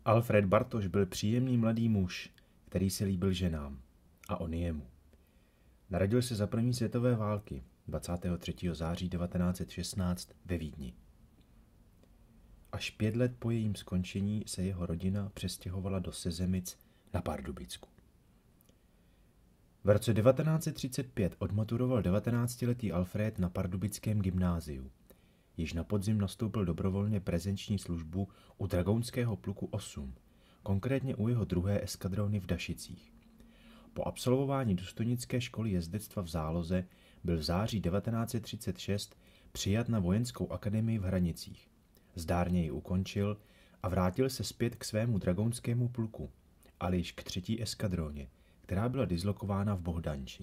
Alfred Bartoš byl příjemný mladý muž, který se líbil ženám. A on jemu. Narodil se za první světové války 23. září 1916 ve Vídni. Až 5 let po jejím skončení se jeho rodina přestěhovala do Sezemic na Pardubicku. V roce 1935 odmaturoval 19letý Alfred na pardubickém gymnáziu. Již na podzim nastoupil dobrovolně prezenční službu u dragounského pluku 8, konkrétně u jeho 2. eskadrony v Dašicích. Po absolvování důstojnické školy jezdectva v záloze byl v září 1936 přijat na vojenskou akademii v Hranicích. Zdárně ji ukončil a vrátil se zpět k svému dragounskému pluku, ale již k 3. eskadroně, která byla dislokována v Bohdanči.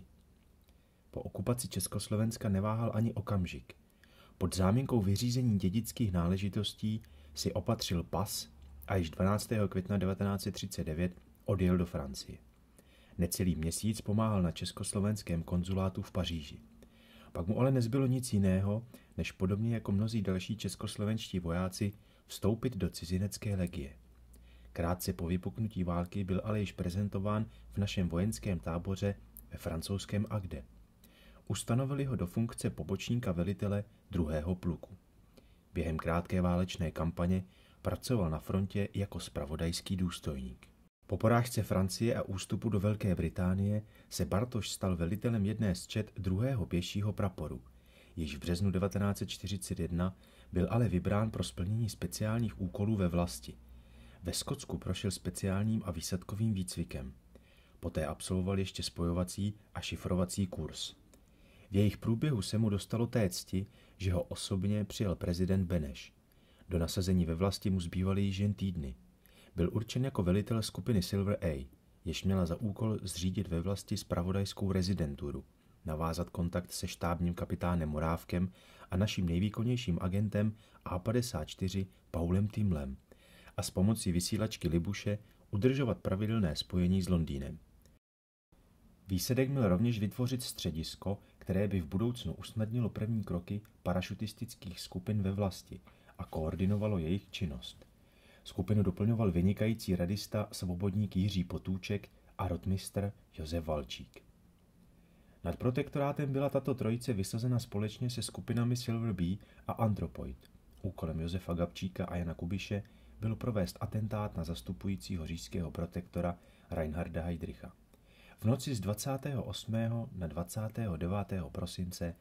Po okupaci Československa neváhal ani okamžik. Pod záminkou vyřízení dědických náležitostí si opatřil pas a již 12. května 1939 odjel do Francie. Necelý měsíc pomáhal na československém konzulátu v Paříži. Pak mu ale nezbylo nic jiného, než podobně jako mnozí další českoslovenští vojáci vstoupit do cizinecké legie. Krátce po vypuknutí války byl ale již prezentován v našem vojenském táboře ve francouzském Agde. Ustanovili ho do funkce pobočníka velitele 2. pluku. Během krátké válečné kampaně pracoval na frontě jako zpravodajský důstojník. Po porážce Francie a ústupu do Velké Británie se Bartoš stal velitelem jedné z čet 2. pěšího praporu. Již v březnu 1941 byl ale vybrán pro splnění speciálních úkolů ve vlasti. Ve Skotsku prošel speciálním a výsadkovým výcvikem. Poté absolvoval ještě spojovací a šifrovací kurz. V jejich průběhu se mu dostalo té cti, že ho osobně přijal prezident Beneš. Do nasazení ve vlasti mu zbývaly již jen týdny. Byl určen jako velitel skupiny Silver A, jež měla za úkol zřídit ve vlasti zpravodajskou rezidenturu, navázat kontakt se štábním kapitánem Morávkem a naším nejvýkonnějším agentem A54 Paulem Timlem a s pomocí vysílačky Libuše udržovat pravidelné spojení s Londýnem. Výsledek měl rovněž vytvořit středisko, které by v budoucnu usnadnilo první kroky parašutistických skupin ve vlasti a koordinovalo jejich činnost. Skupinu doplňoval vynikající radista svobodník Jiří Potůček a rotmistr Josef Valčík. Nad protektorátem byla tato trojice vysazena společně se skupinami Silver B a Anthropoid. Úkolem Josefa Gabčíka a Jana Kubiše bylo provést atentát na zastupujícího říšského protektora Reinharda Heydricha. V noci z 28. na 29. prosince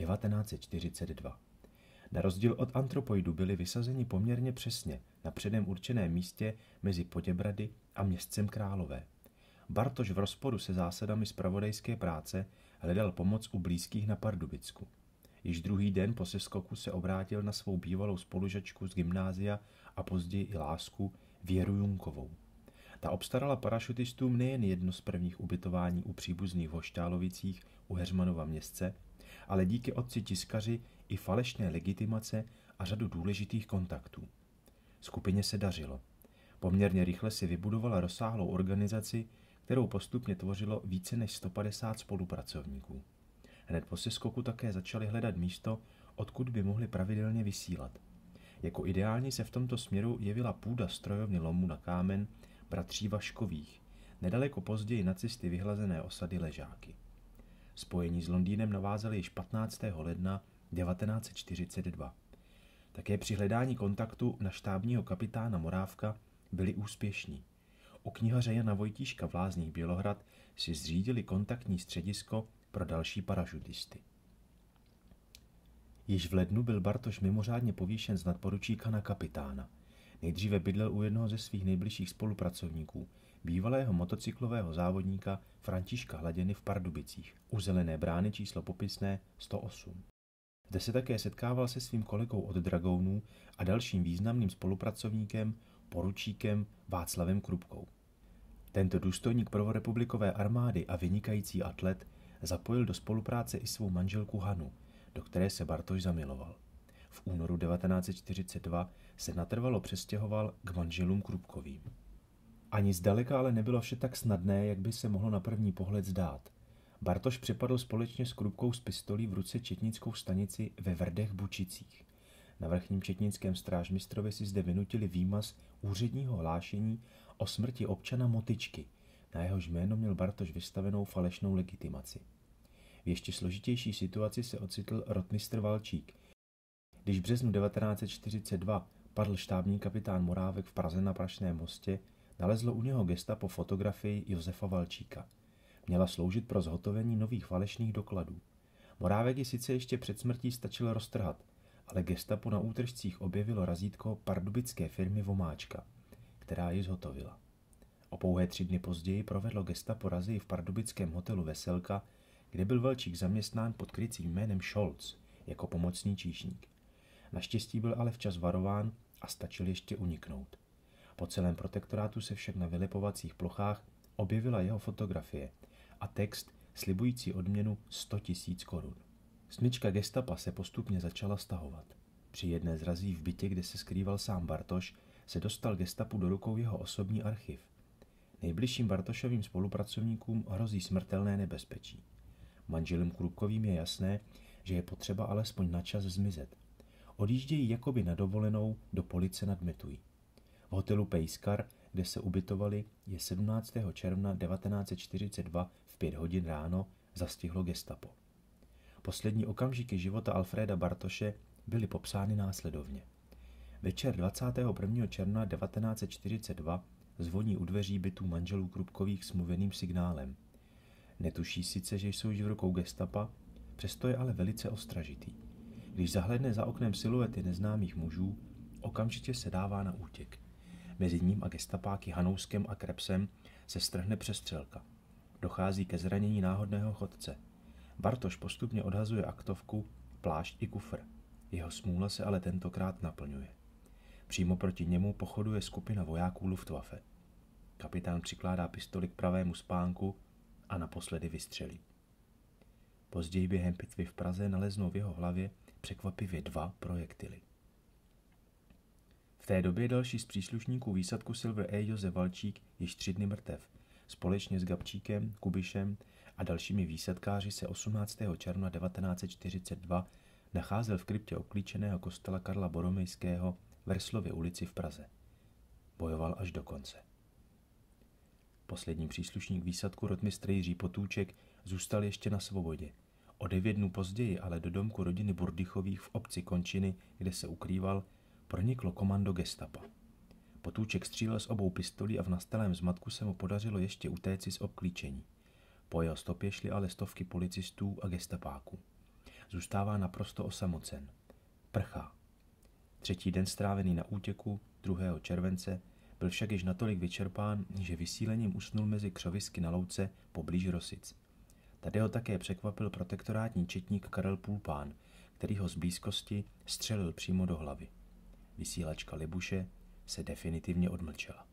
1942. Na rozdíl od Anthropoidu byli vysazeni poměrně přesně na předem určeném místě mezi Poděbrady a Městcem Králové. Bartoš v rozporu se zásadami zpravodajské práce hledal pomoc u blízkých na Pardubicku. Již druhý den po seskoku se obrátil na svou bývalou spolužačku z gymnázia a později i lásku Věru Junkovou. Ta obstarala parašutistům nejen jedno z prvních ubytování u příbuzných v Hošťálovicích u Heřmanova Městce, ale díky otci tiskaři i falešné legitimace a řadu důležitých kontaktů. Skupině se dařilo. Poměrně rychle si vybudovala rozsáhlou organizaci, kterou postupně tvořilo více než 150 spolupracovníků. Hned po seskoku také začali hledat místo, odkud by mohli pravidelně vysílat. Jako ideální se v tomto směru jevila půda strojovny lomu na kámen bratří Vaškových, nedaleko později nacisty vyhlazené osady Ležáky. Spojení s Londýnem navázali již 15. ledna 1942. Také při hledání kontaktu na štábního kapitána Morávka byli úspěšní. U knihaře Jana Vojtíška v Lázních Bělohrad si zřídili kontaktní středisko pro další parašutisty. Již v lednu byl Bartoš mimořádně povýšen z nadporučíka na kapitána. Nejdříve bydlel u jednoho ze svých nejbližších spolupracovníků, bývalého motocyklového závodníka Františka Hladěny v Pardubicích, u Zelené brány číslo popisné 108. Zde se také setkával se svým kolegou od dragounů a dalším významným spolupracovníkem, poručíkem Václavem Krupkou. Tento důstojník prvorepublikové armády a vynikající atlet zapojil do spolupráce i svou manželku Hanu, do které se Bartoš zamiloval. V únoru 1942 se natrvalo přestěhoval k manželům Krupkovým. Ani zdaleka ale nebylo vše tak snadné, jak by se mohlo na první pohled zdát. Bartoš přepadl společně s Krupkou s pistolí v ruce četnickou stanici ve Vrdech Bučicích. Na vrchním četnickém strážmistrovi si zde vynutili výmaz úředního hlášení o smrti občana Motyčky, na jehož jméno měl Bartoš vystavenou falešnou legitimaci. V ještě složitější situaci se ocitl rotmistr Valčík. Když v březnu 1942 padl štábní kapitán Morávek v Praze na Prašném mostě, nalezlo u něho gestapo fotografii Josefa Valčíka. Měla sloužit pro zhotovení nových falešných dokladů. Morávek ji sice ještě před smrtí stačil roztrhat, ale gestapo na útržcích objevilo razítko pardubické firmy Vomáčka, která ji zhotovila. O pouhé 3 dny později provedlo gestapo razii v pardubickém hotelu Veselka, kde byl Valčík zaměstnán pod krycím jménem Scholz jako pomocný číšník. Naštěstí byl ale včas varován a stačil ještě uniknout. Po celém protektorátu se však na vylepovacích plochách objevila jeho fotografie a text slibující odměnu 100 000 korun. Smyčka gestapa se postupně začala stahovat. Při jedné z razí v bytě, kde se skrýval sám Bartoš, se dostal gestapu do rukou jeho osobní archiv. Nejbližším Bartošovým spolupracovníkům hrozí smrtelné nebezpečí. Manželům Krupkovým je jasné, že je potřeba alespoň na čas zmizet. Odjíždějí jakoby na dovolenou do Police nad Metují. V hotelu Pejskar, kde se ubytovali, je 17. června 1942 v 5 hodin ráno zastihlo gestapo. Poslední okamžiky života Alfréda Bartoše byly popsány následovně. Večer 21. června 1942 zvoní u dveří bytů manželů Krupkových s mluveným signálem. Netuší sice, že jsou již v rukou gestapa, přesto je ale velice ostražitý. Když zahlédne za oknem siluety neznámých mužů, okamžitě se dává na útěk. Mezi ním a gestapáky Hanouskem a Krebsem se strhne přestřelka. Dochází ke zranění náhodného chodce. Bartoš postupně odhazuje aktovku, plášť i kufr. Jeho smůla se ale tentokrát naplňuje. Přímo proti němu pochoduje skupina vojáků Luftwaffe. Kapitán přikládá pistoli k pravému spánku a naposledy vystřelí. Později během pitvy v Praze naleznou v jeho hlavě překvapivě 2 projektily. V té době další z příslušníků výsadku Silver A. Josef Valčík již 3 dny mrtev. Společně s Gabčíkem, Kubišem a dalšími výsadkáři se 18. června 1942 nacházel v kryptě obklíčeného kostela Karla Boromejského v Verslově ulici v Praze. Bojoval až do konce. Poslední příslušník výsadku rotmistr Jiří Potůček zůstal ještě na svobodě. O 9 dnů později ale do domku rodiny Burdychových v obci Končiny, kde se ukrýval, proniklo komando gestapa. Potůček střílel z obou pistolí a v nastalém zmatku se mu podařilo ještě utéci z obklíčení. Po jeho stopě šly ale stovky policistů a gestapáků. Zůstává naprosto osamocen. Prchá. 3. den strávený na útěku 2. července byl však již natolik vyčerpán, že vysílením usnul mezi křovisky na louce poblíž Rosic. Tady ho také překvapil protektorátní četník Karel Pulpán, který ho z blízkosti střelil přímo do hlavy. Vysílačka Libuše se definitivně odmlčela.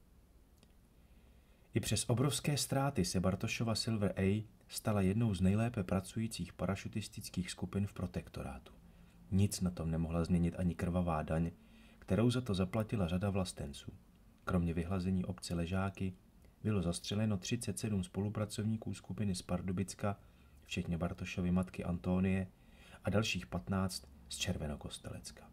I přes obrovské ztráty se Bartošova Silver A stala jednou z nejlépe pracujících parašutistických skupin v protektorátu. Nic na tom nemohla změnit ani krvavá daň, kterou za to zaplatila řada vlastenců. Kromě vyhlazení obce Ležáky bylo zastřeleno 37 spolupracovníků skupiny z Pardubicka, včetně Bartošovy matky Antonie, a dalších 15 z Červenokostelecka.